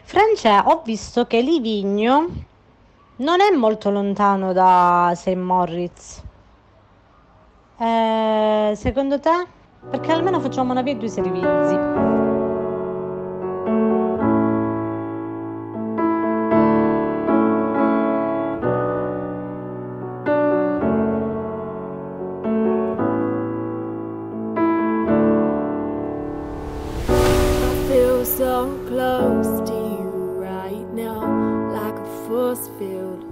France, ho visto che Livigno non è molto lontano da St. Moritz. Secondo te? Perché almeno facciamo una via e due servizi. Feel so close to you right now, like a force field.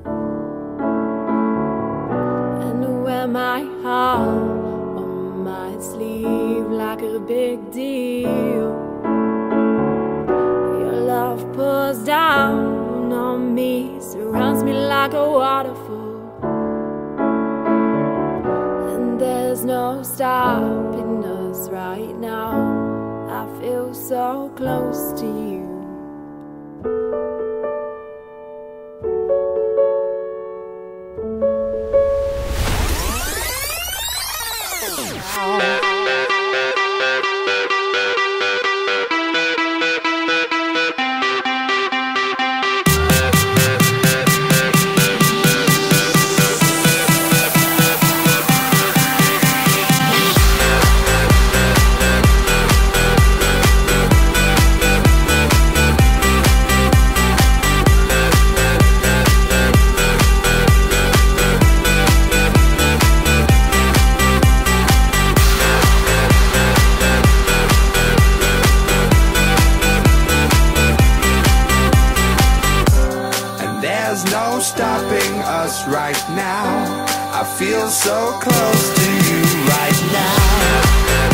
And wear my heart on my sleeve like a big deal. Your love pours down on me, surrounds me like a waterfall. And there's no stopping us right now. I feel so close to you. There's no stopping us right now. I feel so close to you right now.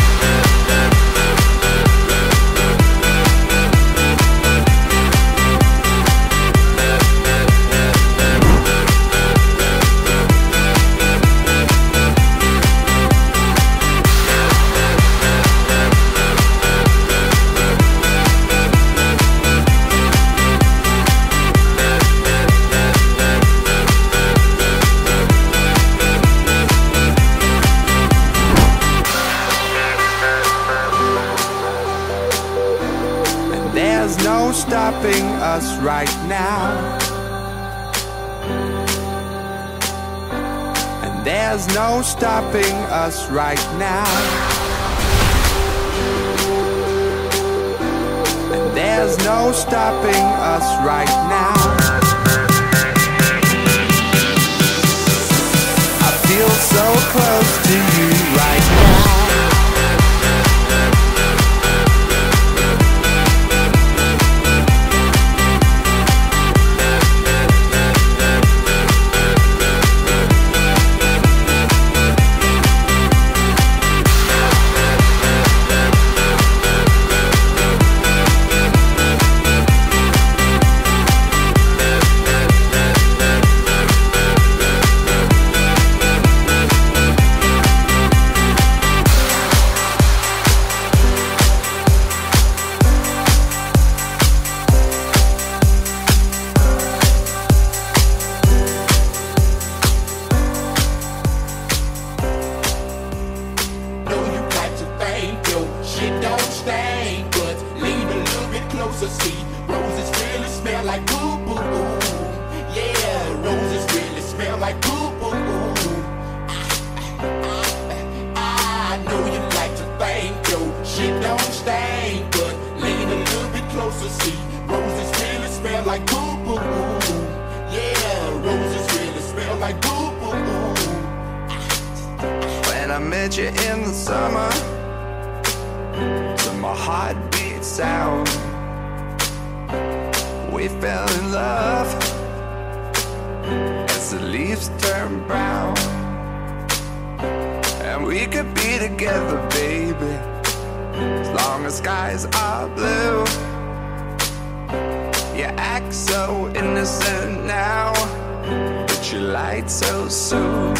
There's no stopping us right now. And there's no stopping us right now. And there's no stopping us right now. I feel so close to you right now. See, roses really smell like boo boo boo. Yeah, roses really smell like boo boo boo. I know you like to think your shit don't stink, but lean a little bit closer. See, roses really smell like boo boo boo. Yeah, roses really smell like boo boo boo. When I met you in the summer, to my heartbeat sound, we fell in love as the leaves turn brown. And we could be together, baby, as long as skies are blue. You act so innocent now, but you lied so soon.